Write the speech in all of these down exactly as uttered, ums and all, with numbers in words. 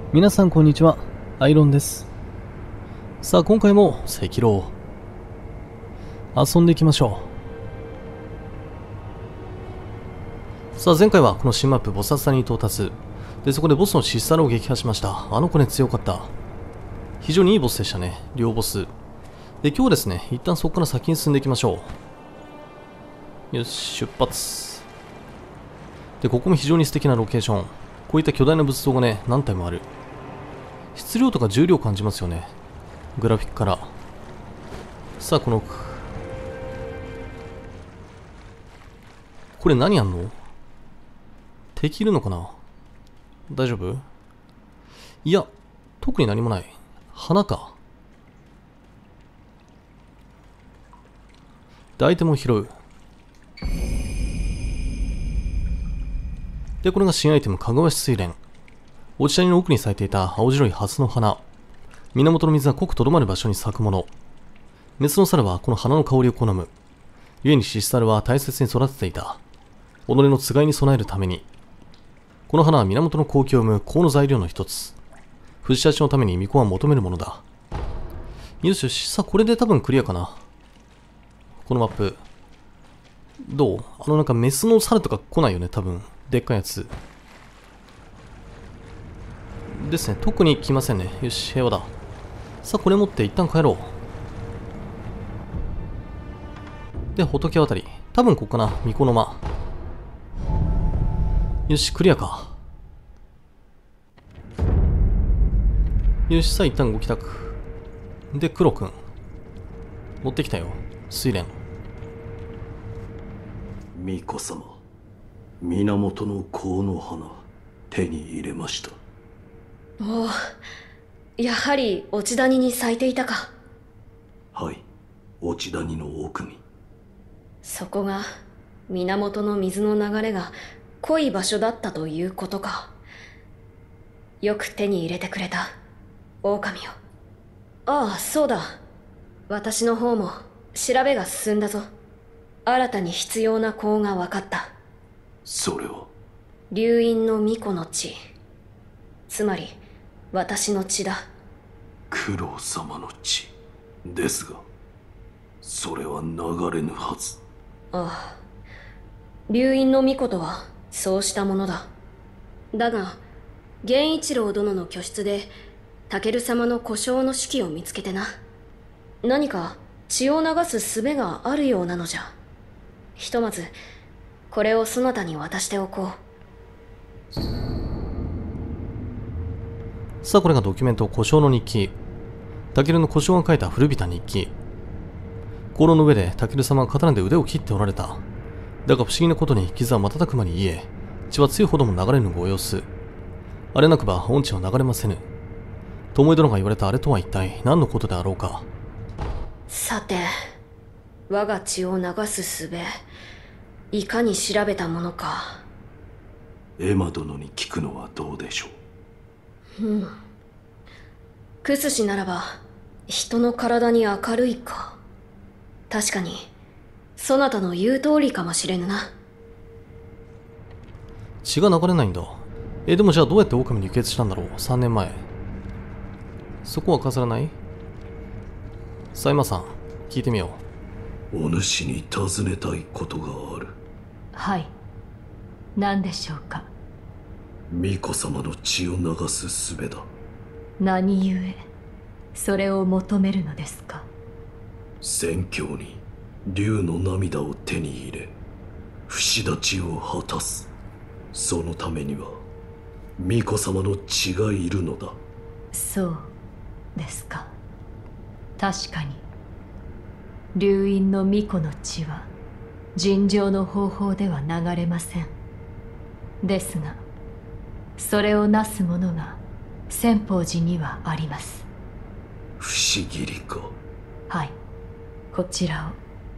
皆さんこんにちは、アイロンです。さあ今回も赤狼遊んでいきましょう。さあ前回はこの新マップボサッサに到達で、そこでボスのシスタルを撃破しました。あの子ね強かった。非常にいいボスでしたね、両ボスで。今日はですね、一旦そこから先に進んでいきましょう。よし、出発で。ここも非常に素敵なロケーション。こういった巨大な仏像がね何体もある。質量とか重量感じますよね、グラフィックから。さあこのこれ何やんの？敵いるのかな？大丈夫？いや特に何もない。花か。でアイテムを拾う。でこれが新アイテム、かぐわし睡蓮。落ち谷の奥に咲いていた青白いハスの花。源の水が濃くとどまる場所に咲くもの。メスの猿はこの花の香りを好む。故にシシサルは大切に育てていた。己のつがいに備えるために。この花は源の好気を生む香の材料の一つ。藤たちのために巫女は求めるものだ。よしよし、さあこれで多分クリアかな。このマップどう？あのなんかメスの猿とか来ないよね多分。でっかいやつですね。特に来ませんね。よし、平和だ。さあこれ持って一旦帰ろう。で仏渡り、多分ここかな。巫女の間。よしクリアか。よし、さあ一旦ご帰宅で。黒くん持ってきたよ、睡蓮。 巫女様、源の香の花手に入れました。 おお、やはり落ち谷に咲いていたか。 はい、落ち谷の奥に。 そこが源の水の流れが濃い場所だったということか。よく手に入れてくれた、狼よ。ああそうだ、私の方も調べが進んだぞ。新たに必要な香が分かった。 それは流院の巫女の血、つまり私の血だ。 九郎様の血ですが、それは流れぬはず。 ああ、流院の巫女とはそうしたものだ。だが源一郎殿の居室でタケル様の故障の式を見つけてな。何か血を流す術があるようなのじゃ。ひとまずこれをそなたに渡しておこう。 さあこれがドキュメント、故障の日記。タケルの故障が書いた古びた日記。香炉の上でタケル様が刀で腕を切っておられた。だが不思議なことに傷は瞬く間に癒え、血は強いほども流れぬご様子。あれなくば恩地は流れませぬ。巴殿が言われたあれとは一体何のことであろうか。 さて、我が血を流す術、いかに調べたものか。 エマ殿に聞くのはどうでしょう。 うん。クスシならば人の体に明るいか。確かにそなたの言う通りかもしれぬな。 血が流れないんだ。えでもじゃあどうやって狼に輸血したんだろう。さんねんまえ。そこは飾らない？さあ今さん聞いてみよう。お主に尋ねたいことがある。 はい、何でしょうか。 巫女様の血を流す術だ。 何故それを求めるのですか。 宣教に竜の涙を手に入れ不死立ちを果たす。そのためには巫女様の血がいるのだ。 そうですか。確かに流院の巫女の血は尋常の方法では流れません。ですがそれをなす者が千宝寺にはあります。 不思議りか。 はい、こちらを。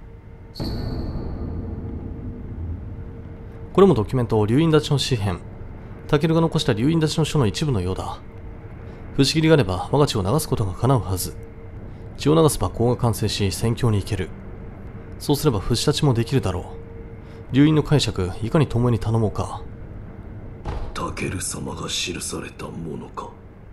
これもドキュメント、流院立ちの詩編。タケルが残した流院立ちの書の一部のようだ。不思議があれば我が血を流すことが叶うはず。血を流せば香が完成し宣教に行ける。そうすれば不死立ちもできるだろう。流院の解釈いかに巴に頼もうか。 タケル様が記されたものか。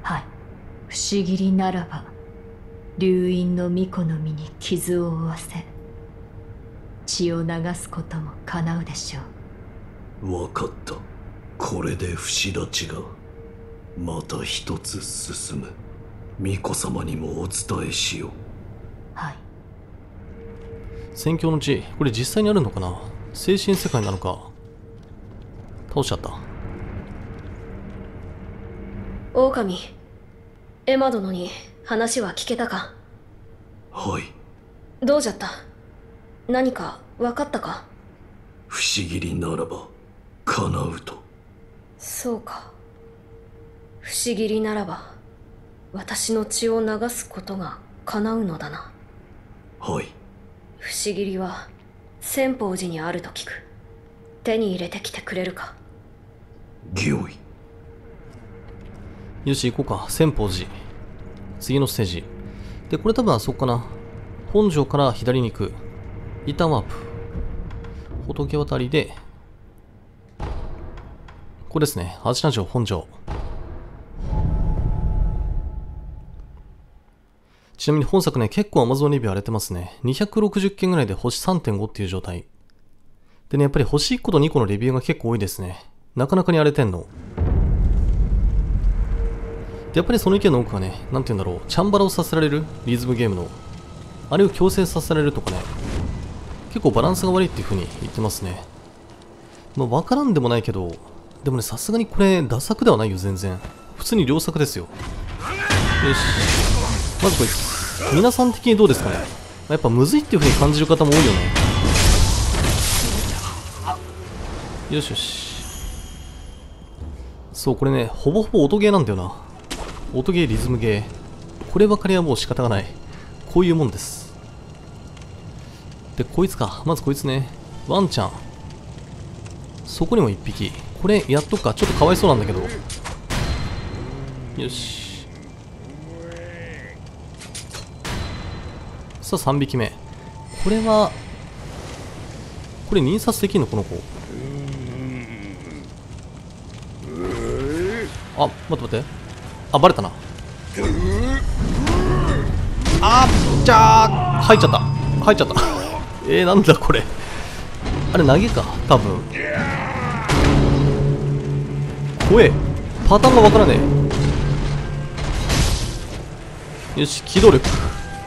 はい。不思議りならば龍院の巫女の身に傷を負わせ血を流すことも叶うでしょう。 わかった。これで不死立ちがまた一つ進む。巫女様にもお伝えしよう。 はい。 宣教の地、これ実際にあるのかな。精神世界なのか。倒しちゃった。 狼、エマ殿に話は聞けたか？ はい。 どうじゃった？何か分かったか？ 不思議りならば叶うと。 そうか。不思議りならば私の血を流すことが叶うのだな。 はい。 不思議りは千宝寺にあると聞く。手に入れてきてくれるか？ 御意。 よし行こうか。千宝寺、次のステージで、これ多分あそこかな。本城から左に行く一旦ワープ、仏渡りでこれですね。芦名城本城。ちなみに本作ね、結構 Amazon レビュー荒れてますね。にひゃくろくじゅっけんぐらいで星 さんてんご っていう状態。でね、やっぱり星いっことにこのレビューが結構多いですね。なかなかに荒れてんの。で、やっぱりその意見の多くはね、なんて言うんだろう、チャンバラをさせられるリズムゲームの、あれを強制させられるとかね、結構バランスが悪いっていう風に言ってますね。まあ、わからんでもないけど、でもね、さすがにこれ、ダ作ではないよ、全然。普通に良作ですよ。よし。まずこいつ。皆さん的にどうですかね。やっぱむずいっていう風に感じる方も多いよね。よしよし。そう、これね、ほぼほぼ音ゲーなんだよな。音ゲー、リズムゲー。こればかりはもう仕方がない。こういうもんです。で、こいつか。まずこいつね。ワンちゃん。そこにも一匹。これやっとくか。ちょっとかわいそうなんだけど。よし。さあさんびきめ。これはこれ認殺できんのこの子。あ、待って待って。あ、バレたな。あー、じゃあ入っちゃった入っちゃったえー、なんだこれ。あれ投げか多分。怖え。パターンがわからねえ。よし、機動力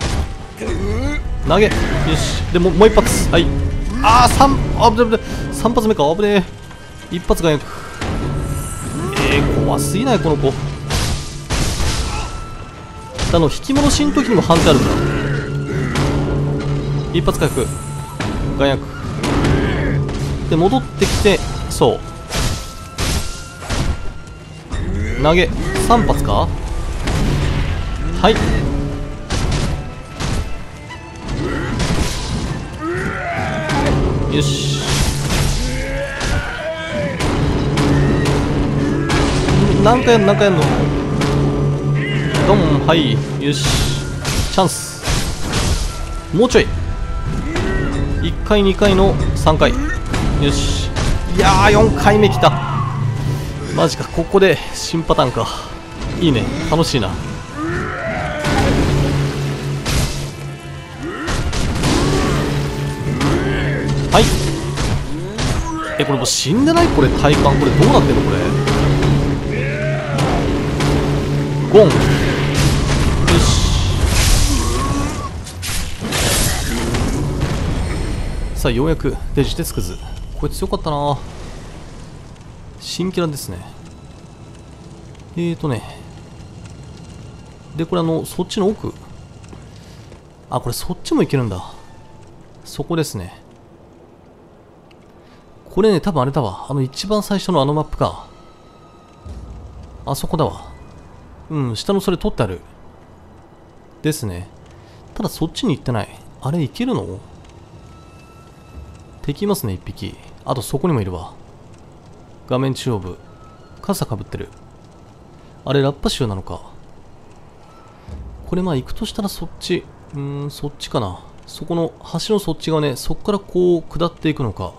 投げ。よし。でももう一発。はい。ああ、三、あぶねぶね。三発目か。あぶねえ。一発がよく。えー、怖すぎないこの子。あの引き戻しの時にも判定あるんだ。一発回復。眼薬で戻ってきて、そう投げさん発か。はい。よし。何回やんの何回やんの。ドン。はい。よし。チャンス。もうちょい。いっかいにかいのさんかい。よし。いやーよんかいめきた。マジか。ここで新パターンか。いいね。楽しいな。はい。え、これもう死んでないこれ体感。これどうなってんのこれ。ゴン。よし。さあようやくで地鉄くず。こいつよかったな。新キャラですね。えーとね。で、これあの、そっちの奥。あ、これそっちもいけるんだ。そこですね。これね、多分あれだわ。あの一番最初のあのマップか。あそこだわ。うん、下のそれ取ってある。ですね。ただそっちに行ってない。あれいけるの？敵いますね、一匹。あとそこにもいるわ。画面中央部。傘かぶってる。あれラッパ州なのか。これまあ行くとしたらそっち。うーん、そっちかな。そこの橋のそっち側ね。そっからこう下っていくのか。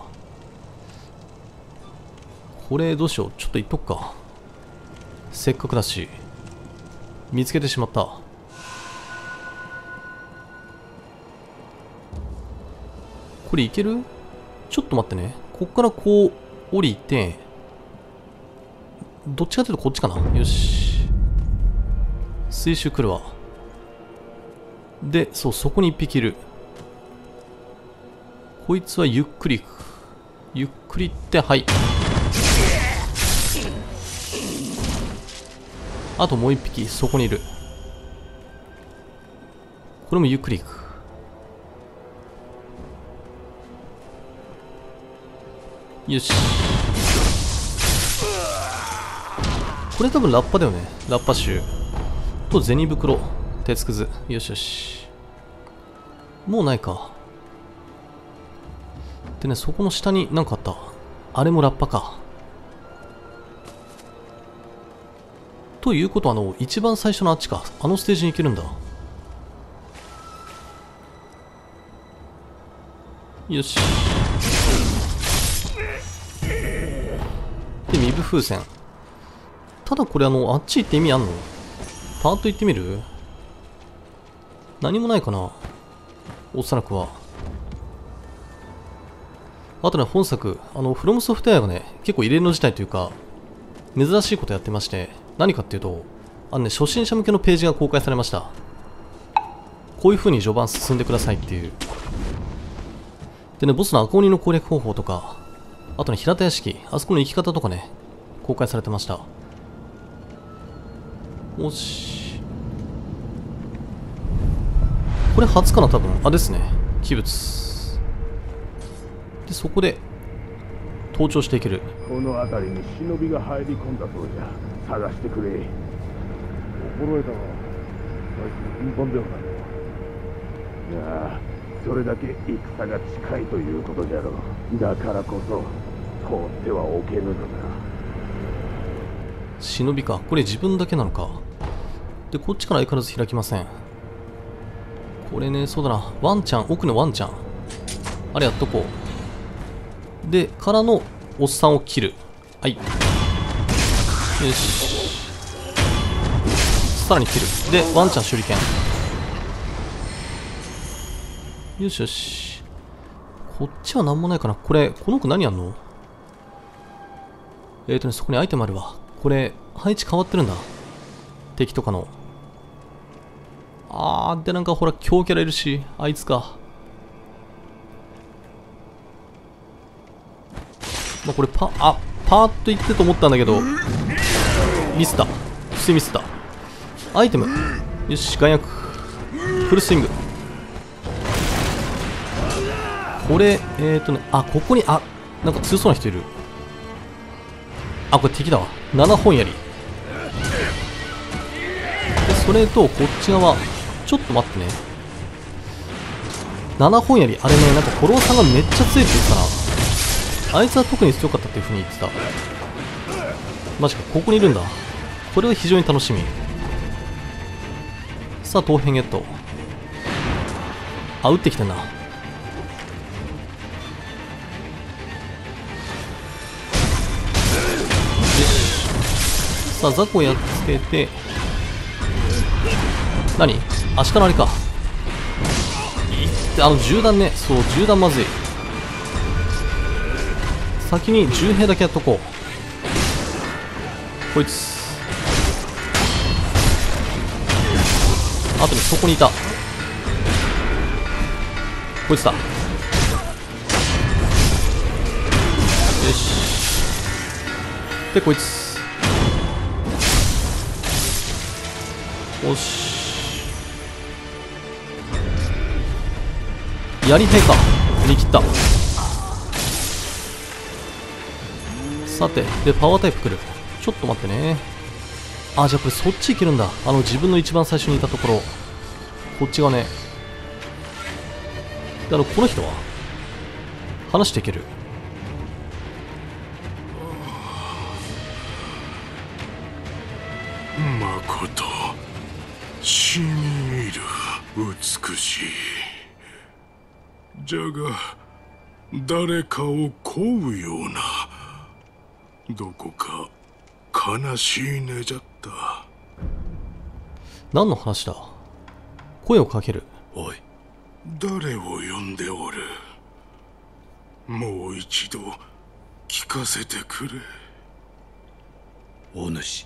これどうしよう。ちょっと行っとくか。せっかくだし。 見つけてしまった。これいける？ちょっと待ってね。こっからこう降りて、どっちかというとこっちかな。よし。水周来るわ。で、そう、そこに一匹いる。こいつはゆっくり行く。ゆっくり行って、はい。あともう一匹、そこにいる。これもゆっくり行く。よし。これ多分ラッパだよね。ラッパ臭。と、銭袋。鉄くず。よしよし。もうないか。でね、そこの下に何かあった。あれもラッパか。ということは、あの、一番最初のあっちか。あのステージに行けるんだ。よし。で、ミブ風船。ただこれあの、あっち行って意味あんの？パーッと行ってみる？何もないかな？おそらくは。あとね、本作、あの、フロムソフトウェアがね、結構異例の事態というか、珍しいことやってまして、何かっていうと、あのね、初心者向けのページが公開されました。こういう風に序盤進んでくださいっていう。でね、ボスの赤鬼の攻略方法とか、あとね、平田屋敷、あそこの生き方とかね、公開されてました。よし。これ初かな、多分。あ、ですね。器物。で、そこで、登頂していける。 この辺りに忍びが入り込んだそうじゃ。探してくれ。心得たわ。あいつ頻繁ではないの。いや、それだけ戦が近いということじゃろう。だからこそ放ってはおけぬのだ。 忍びか。これ自分だけなのか。で、こっちから相変わらず開きません。これね、そうだな。ワンちゃん、奥のワンちゃん。あれやっとこう。で、からのおっさんを切る。はい。よし。さらに切る。で、ワンちゃん手裏剣。よしよし。こっちは何もないかな。これ、この子何やんの？えーとね、そこにアイテムあるわ。これ、配置変わってるんだ。敵とかの。あー、で、なんかほら、強キャラいるし、あいつか。まあ、これ、パ、あ、パーッといってと思ったんだけど、ミスった。普通ミスった。アイテム。よし、眼薬。フルスイング。これ、えーとね、あ、ここに、あ、なんか強そうな人いる。あ、これ敵だわ。ななほん槍。で、それと、こっち側。ちょっと待ってね。ななほん槍。あれね、なんか、フォローさんがめっちゃ強いって言ってたな。あいつは特に強かったっていう風に言ってた。マジか、ここにいるんだ。これは非常に楽しみ。さあ、刀片ゲット。あ、撃ってきてんな。よし。さあ、雑魚やっつけて。何？足からあれか。いってあの銃弾ね。そう、銃弾まずい。先に銃兵だけやっとこう。こいつ。あとね、そこにいた。こいつだ。よし。で、こいつ。よし。槍兵か。振り切った。さて、で、パワータイプ来る。ちょっと待ってね。あ、じゃあこれそっち行けるんだ。あの自分の一番最初にいたところ。こっち側ね。で、あの、この人は話していける。 まことしみ入る美しい。じゃが誰かを乞うようなどこか悲しいねじゃった。 何の話だ。声をかける。 おい、 誰を呼んでおる。もう一度聞かせてくれ。 お主。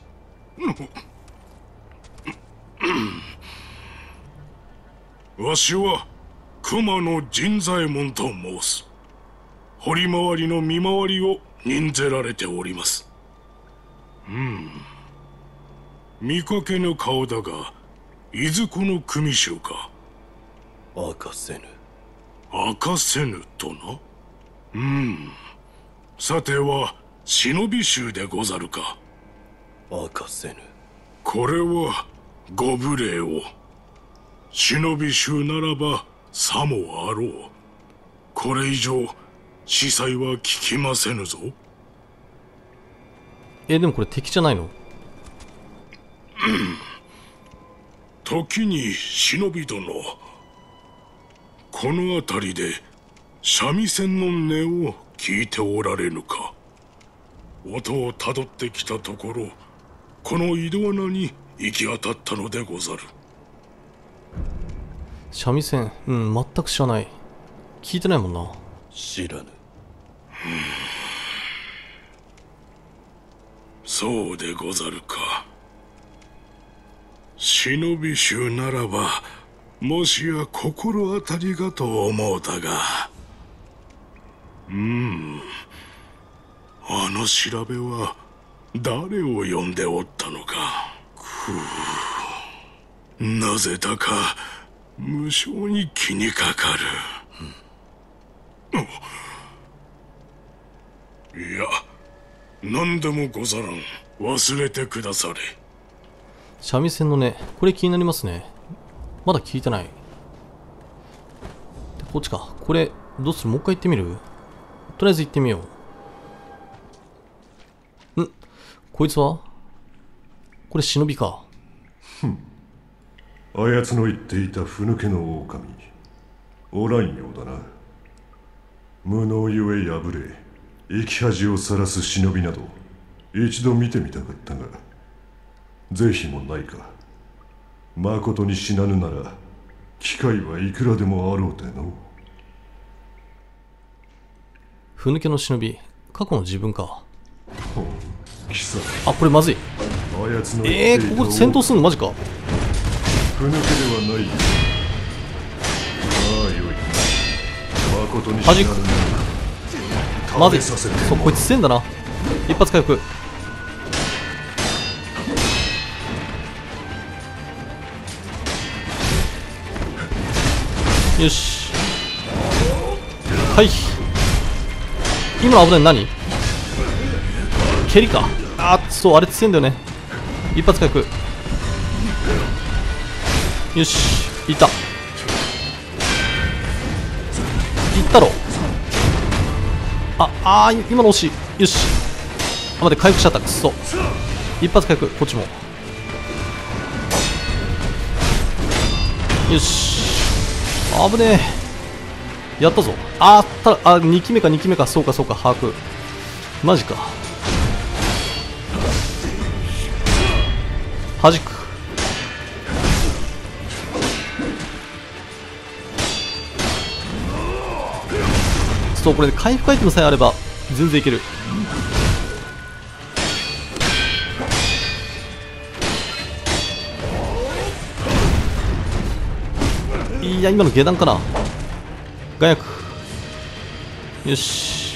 わしは熊野陣左衛門と申す。堀回りの見回りを任ぜられております。うん見かけぬ顔だが、いずこの組衆か。 明かせぬ。 明かせぬとな。うんさては忍び衆でござるか。 明かせぬ。 これはご無礼を。忍び衆ならばさもあろう。これ以上司祭は聞きませぬぞ。 え、でもこれ敵じゃないの？ 時に忍び殿、この辺りで三味線の音を聞いておられぬか。音をたどってきたところ、この井戸穴に行き当たったのでござる。 三味線、うん、全く知らない。聞いてないもんな。 知らぬ。 そうでござるか。忍び衆ならばもしや心当たりがと思うたが、うんあの調べは誰を呼んでおったのか。くうなぜだか無性に気にかかる、うん、いや何でもござらん。忘れてくだされ。 三味線の音、これ気になりますね。まだ聞いてない。でこっちか。これどうする？もう一回行ってみる？とりあえず行ってみよう。ん？こいつは？これ忍びか。 ふん。あやつの言っていたふぬけの狼、おらんようだな。無能ゆえ破れ生き恥をさらす忍びなど一度見てみたかったが、是非もないか。まことに死なぬなら機会はいくらでもあろうての。 ふぬけの忍び、過去の自分か。 ほう、貴様。 あ、これまずい。 あやつのえー、ここ戦闘すんのマジか。 ふぬけではない。ああ、よい。まことに死なぬならまずい。 食べさせてそう、こいつ強いんだな。一発回復。よし。はい。今の危ないの何？蹴りか。あー、そう、あれ強いんだよね。一発回復。よし。いった。いったろ。あ、あー、今の惜しい。よし。あ、待って、回復しちゃった。くそ。一発回復、こっちも。よし。危ねえ。やったぞ。あーった、あ、にきめかにきめか。そうかそうか、把握。マジか。弾く。そう、これで回復アイテムさえあれば全然いける。いや、今の下段かな。眼薬。よし。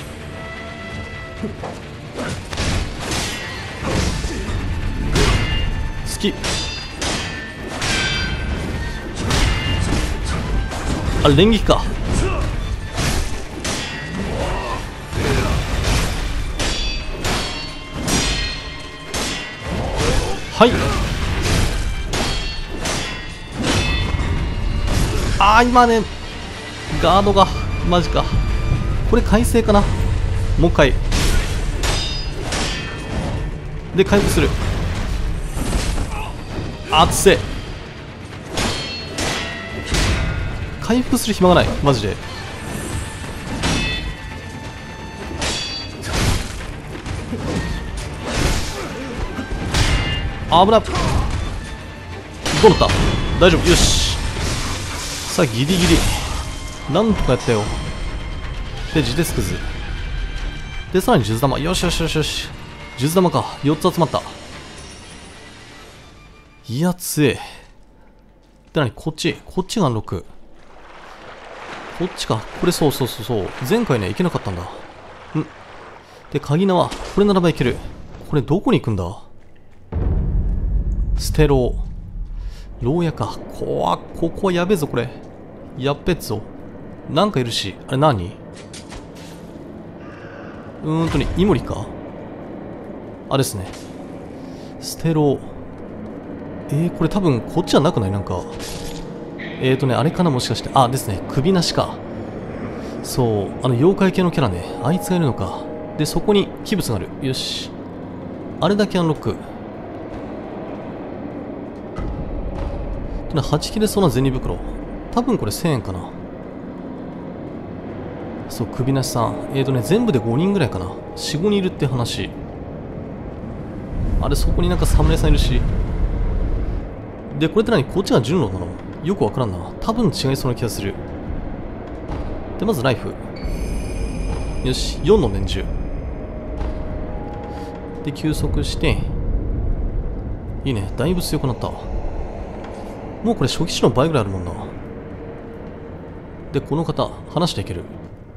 好き。あ、連撃か。はい。あー、今ね、ガードがマジか。これ改正かな。もう一回で回復する。あっつえ。回復する暇がないマジで。危な。 どうなった？大丈夫。よし。さあ、ギリギリ。なんとかやったよ。で、ジデスクズ。で、さらに数珠玉。よしよしよしよし。数珠玉か。よっつ集まった。いや、強え。で、なにこっち。こっちがアンロック。こっちか。これそうそうそうそう。前回ね、行けなかったんだ。ん。で、鍵縄。これならばいける。これどこに行くんだ？ステロー。牢屋か。こわ、ここはやべえぞ、これ。やっべえぞ。なんかいるし。あれ何？うーんとね、イモリか。あ、ですね。ステロー。えー、これ多分こっちはなくない？なんか。えーとね、あれかなもしかして。あ、ですね。首なしか。そう。あの、妖怪系のキャラね。あいつがいるのか。で、そこに器物がある。よし。あれだけアンロック。はち切れそうな銭袋。多分これせんえんかな。そう、首なしさん。えーとね、全部でごにんぐらいかな。よん、ごにんいるって話。あれ、そこになんか侍さんいるし。で、これって何？こっちが順路なの？よくわからんな。多分違いそうな気がする。で、まずライフ。よし、よんの年中。で、休息して。いいね。だいぶ強くなった。もうこれ初期値の倍ぐらいあるもんな。で、この方、話していける。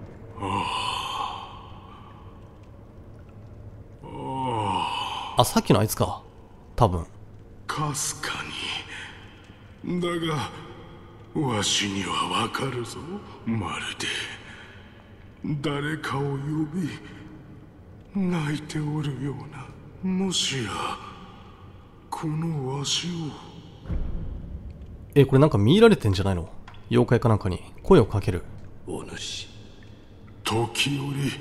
あ、さっきのあいつか。多分。 かすかに。だが、わしにはわかるぞ。まるで。誰かを呼び、泣いておるような。もしや、このわしを。 え、これなんか見入られてんじゃないの？妖怪かなんかに声をかける。 お主。 時折、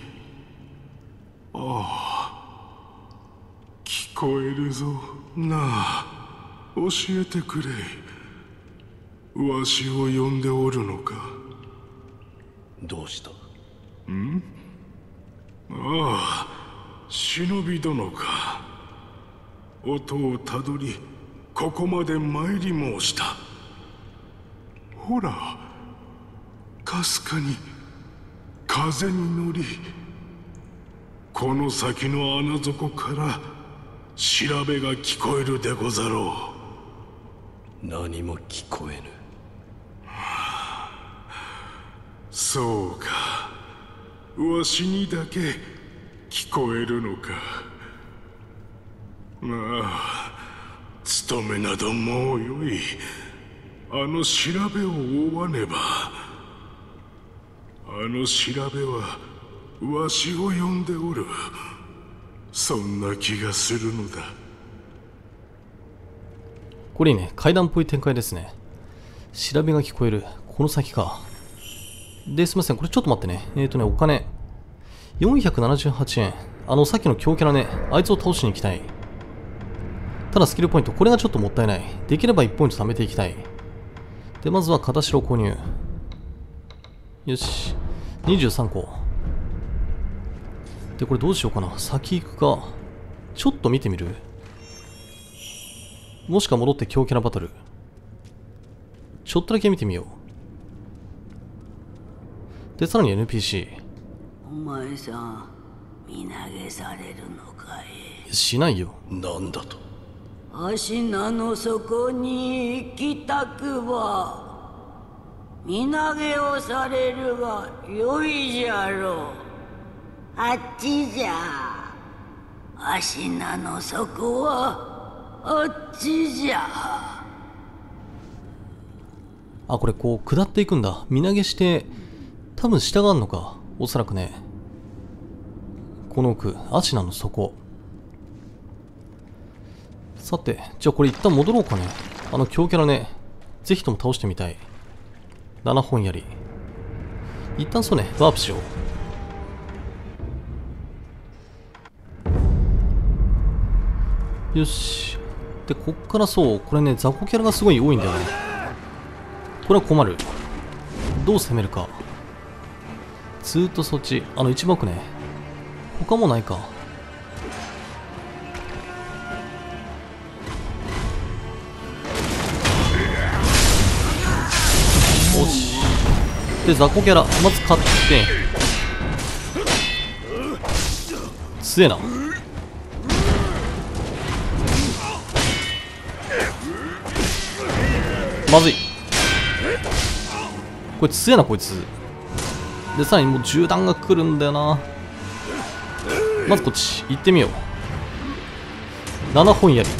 ああ、聞こえるぞ。なあ、教えてくれ。わしを呼んでおるのか？ どうした？ ん？ああ、忍び殿か。音をたどり、ここまで参り申した。ほら、かすかに風に乗り、この先の穴底から調べが聞こえるでござろう。何も聞こえぬ。 そうか、わしにだけ聞こえるのか。まあ、務めなどもうよい。あの調べを追わねば。あの調べはわしを呼んでおる。そんな気がするのだ。 これいいね。階段っぽい展開ですね。調べが聞こえる。この先か。で、すみません。これちょっと待ってね。えっ、ー、とね、お金。よんひゃくななじゅうはちえん。あの、さっきの強キャラね。あいつを倒しに行きたい。ただスキルポイント。これがちょっともったいない。できればいちポイント貯めていきたい。で、まずは片白購入。よし。にじゅうさんこ。で、これどうしようかな。先行くか。ちょっと見てみる？もしくは戻って強キャラバトル。ちょっとだけ見てみよう。で、さらに エヌピーシー。 お前さん、身投げされるのかい？ しないよ。 なんだと？ 足名の底に行きたくば身投げをされるがよいじゃろう。あっちじゃ。足名の底はあっちじゃ。 あ、これこう下っていくんだ。身投げして多分下があんのか、おそらくね。この奥、アシナの底。さて、じゃあこれ一旦戻ろうかね。あの強キャラね、ぜひとも倒してみたい。ななほん槍。一旦そうね、ワープしよう。よし。で、こっからそう、これね、雑魚キャラがすごい多いんだよね。これは困る。どう攻めるか。ずーっとそっち。あの一番奥ね。他もないか。 で雑魚キャラまず買って強えな。まずい。こいつ強えなこいつで、さらにもう銃弾が来るんだよな。まずこっち行ってみよう。ななほん槍。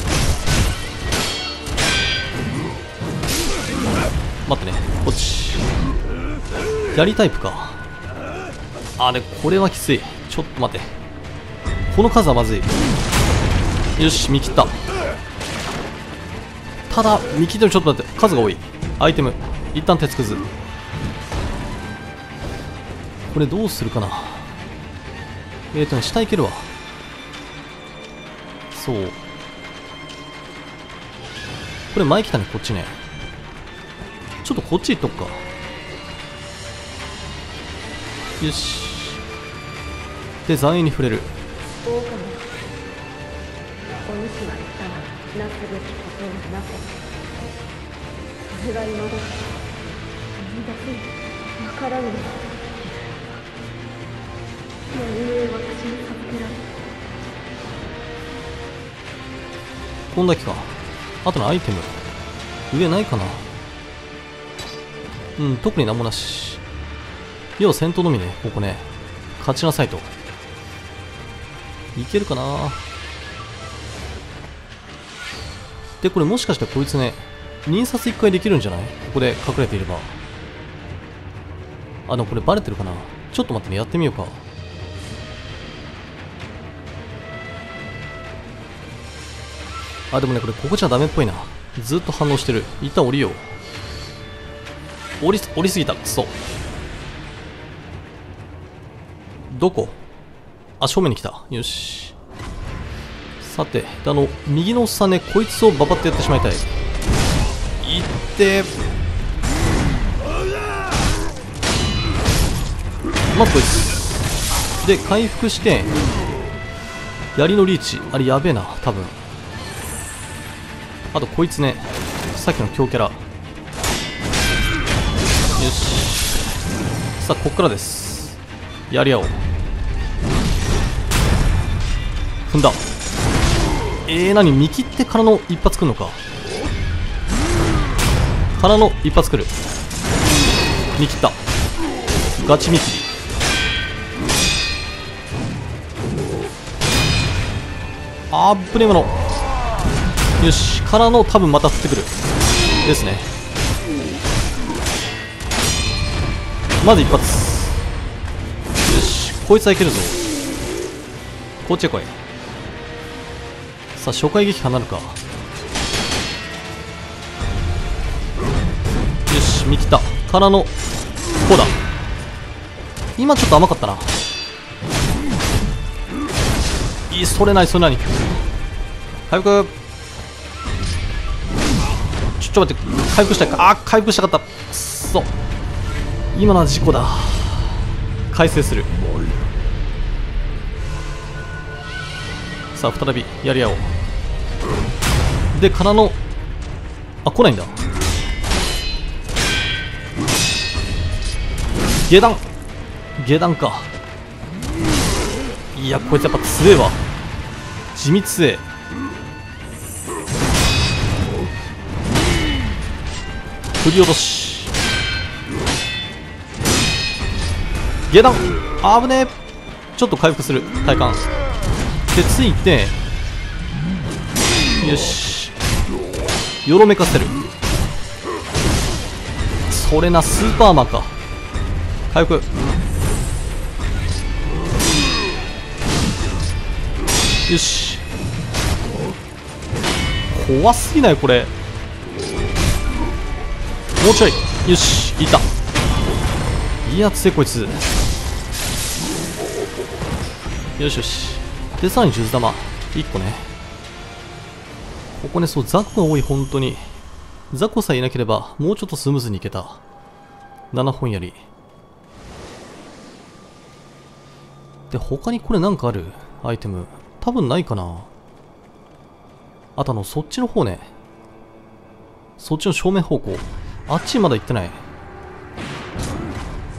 待ってね、こっち槍タイプか。あれこれはきつい。ちょっと待って、この数はまずい。よし見切った。ただ見切ってもちょっと待って、数が多い。アイテム一旦鉄くず。これどうするかな。えーとね下いけるわ。そうこれ前来たね。こっちね、ちょっとこっち行っとくか。よしで残影に触れる。 狼お主は言ったな、なすべきことをなせ。それが今だ。言い出せわからぬのだ。何故私に授けられ。 こんだけか。あとのアイテム上ないかな。うん、特になんもなし。要は戦闘のみね、ここね。勝ちなさいと。いけるかな。で、これもしかしてこいつね、忍殺いっかいできるんじゃない？ここで隠れていれば。あ、でもこれバレてるかな。ちょっと待ってね、やってみようか。あ、でもね、これここじゃダメっぽいな。ずっと反応してる。一旦降りよう。降り、降りすぎた。くそ。どこ？あ、正面に来た。よし。さて、あの、右のおっさんね、こいつをババってやってしまいたい。いってまずこいつ。で、回復して、槍のリーチ。あれやべえな、多分。あとこいつね、さっきの強キャラ。よし。さあ、こっからです。やり合おう。踏んだ。えー、何見切ってからの一発来るのか。からの一発来る。見切った。ガチ見切り。あーぶねえもの。よし。からの多分また降ってくる。ですね。まず一発。よし。こいつはいけるぞ。こっちへ来い。さあ、初回撃破なるか。よし。見切った。からの、こうだ。今ちょっと甘かったな。いい、それない、それない。回復。ちょっと待って、回復したいか。あー、回復したかった。くっそ。今のは事故だ。改正する。さあ、再びやり合おう。で、からの、あ、来ないんだ。下段。下段か。いや、こいつやっぱ強えわ。地味強え。振り落とし。下段。あぶねえ。ちょっと回復する。体感。で、ついて。よし。よろめかせる。それな、スーパーマンか。回復。よし。怖すぎないこれ。もうちょい。よし、いた。いや、強いこいつ。よしよし。で、さらに数珠玉いっこね。ここね、そう、雑魚が多い、本当に。雑魚さえいなければもうちょっとスムーズにいけた。ななほん槍で、他にこれなんかあるアイテム多分ないかな。あとあの、そっちの方ね。そっちの正面方向。あっちまだ行ってない。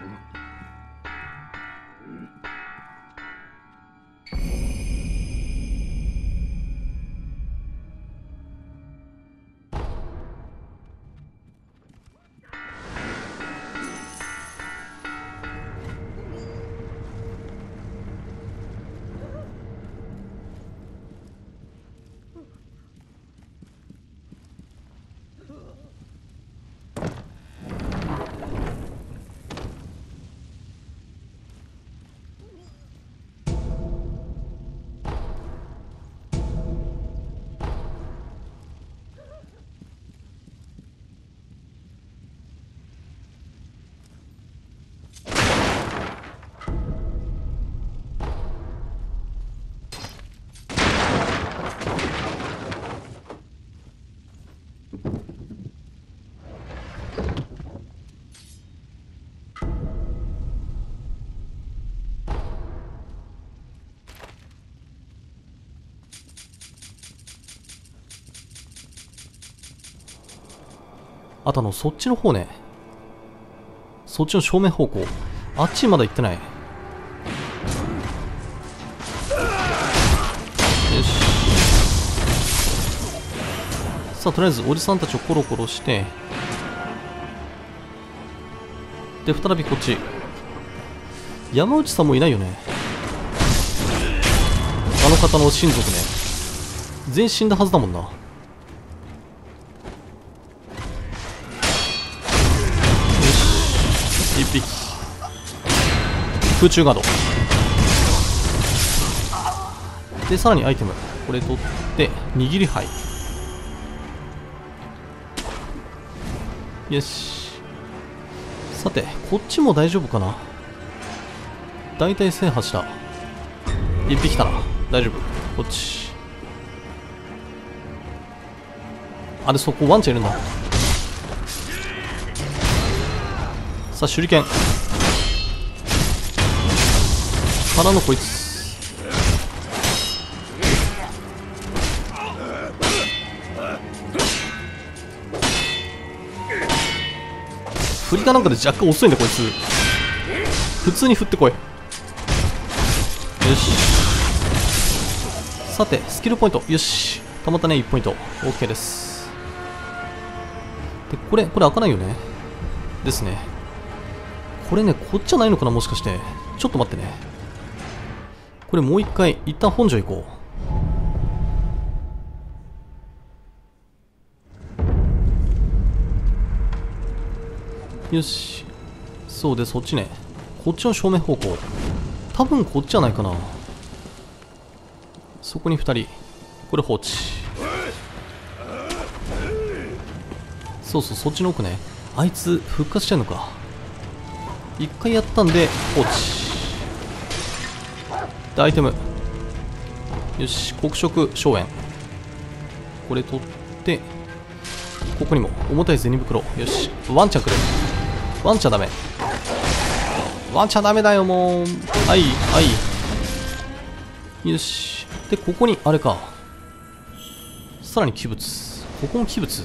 あとあの、そっちの方ね。そっちの正面方向。あっちにまだ行ってない。よし。さあ、とりあえずおじさんたちをコロコロして、で、再びこっち。山内さんもいないよね。あの方の親族ね。全員死んだはずだもんな。一匹。空中ガードで、さらにアイテムこれ取って握り牌。よし。さてこっちも大丈夫かな。だいたいせんはちだ。一匹来たな。大丈夫。こっち。あれ、そこワンちゃんいるんだ。さあ手裏剣からのこいつ。振りかなんかで若干遅いんだこいつ。普通に振ってこい。よし。さてスキルポイント。よし、たまったね。いちポイント OK です。でこれこれ開かないよね。ですね。これね、こっちじゃないのかな、もしかして。ちょっと待ってね。これもう一回一旦本所行こう。よし。そうで、そっちね。こっちの正面方向。多分こっちじゃないかな。そこにふたり。これ放置。そうそう、そっちの奥ね。あいつ復活しちゃうのか。一回やったんで放置で、アイテム。よし、黒色荘園これ取って、ここにも重たい銭袋。よし、ワンちゃん来る。ワンちゃんダメ。ワンちゃんダメだよもう。はいはい。よし。でここにあれか。さらに器物。ここも器物。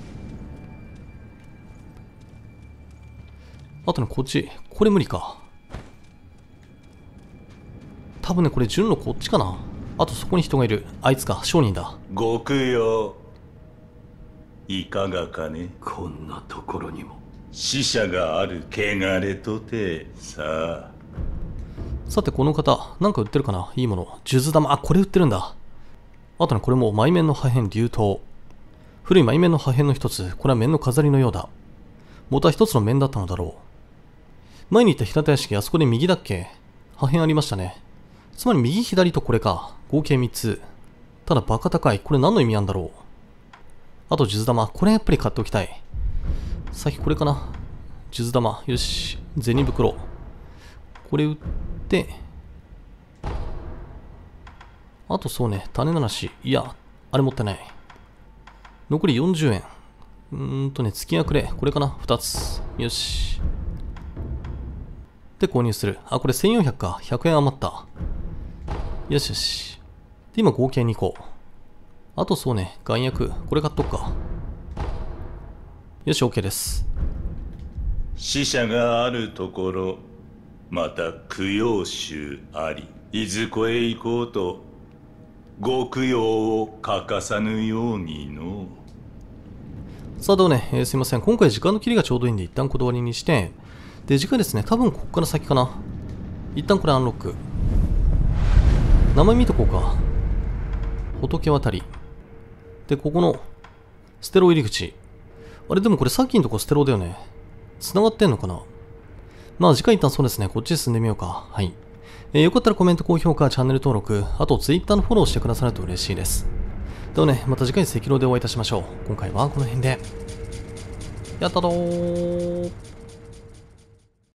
あとね、こっち。これ無理か。多分ね、これ順路こっちかな。あとそこに人がいる。あいつか、商人だ。 極よ。いかがかね。 こんなところにも死者がある汚れとてさあ。 さてこの方、なんか売ってるかな。いいもの。数珠玉。あ、これ売ってるんだ。あとね、これも埋面の破片流刀。古い埋面の破片の一つ。これは面の飾りのようだ。元は一つの面だったのだろう。前に言った平田屋敷、あそこで右だっけ。破片ありましたね。つまり右左とこれか。合計みっつ。ただバカ高い。これ何の意味なんだろう。あと数珠玉。これやっぱり買っておきたい。先これかな。数珠玉。よし。銭袋。これ売って。あとそうね。種ならし。いや、あれ持ってない。残りよんじゅうえん。うーんとね、月がくれ。これかな。ふたつ。よし。で購入する。あ、これせんよんひゃくか。ひゃくえん余った。よしよし。で、今合計にこ。あとそうね、眼薬。これ買っとくか。よし、OK です。 死者があるところ、また供養衆あり。いずこへ行こうとご供養を欠かさぬようにの。 さあではね、えーすいません。今回時間の切りがちょうどいいんで一旦断りにして、で、次回ですね、多分ここから先かな。一旦これアンロック。名前見とこうか。仏渡り。で、ここのステロ入り口。あれでもこれさっきのとこステロだよね。繋がってんのかな。まあ次回一旦そうですね、こっちで進んでみようか。はい。えー、よかったらコメント、高評価、チャンネル登録、あと Twitter のフォローしてくださると嬉しいです。ではね、また次回赤狼でお会いいたしましょう。今回はこの辺で。やったどー。